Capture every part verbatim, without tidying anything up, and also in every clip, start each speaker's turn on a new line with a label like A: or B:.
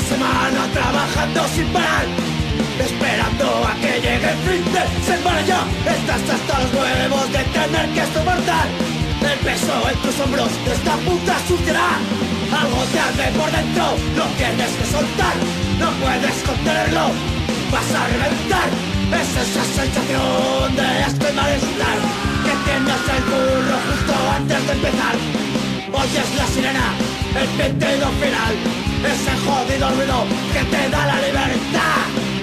A: semana trabajando sin parar, esperando a que llegue el fin de semana. Ya estás hasta los huevos de tener que soportar el peso en tus hombros de esta puta suciedad. Algo te arde por dentro, lo tienes que soltar, no puedes contenerlo, vas a reventar. Es esa sensación de asco y malestar que tienes el culo justo antes de empezar. Oyes la sirena, el pitido final, ese jodido ruido que te da la libertad.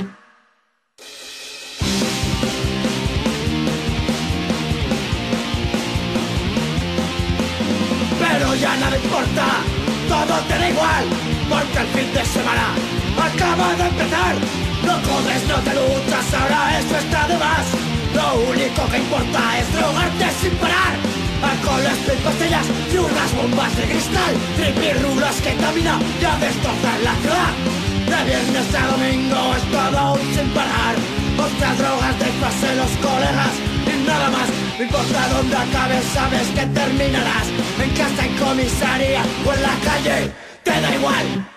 A: Pero ya nada importa, todo te da igual, porque el fin de semana acaba de empezar. No comes, no te luchas, ahora eso está de más. Lo único que importa es drogarte sin parar. Alcoholes, pastillas y unas bombas de cristal, tripirrulas que caminan y a destrozar la ciudad. De viernes a domingo es todo un sin parar. Otras drogas de clase los colegas y nada más. No importa dónde acabes, sabes que terminarás en casa, en comisaría o en la calle, te da igual.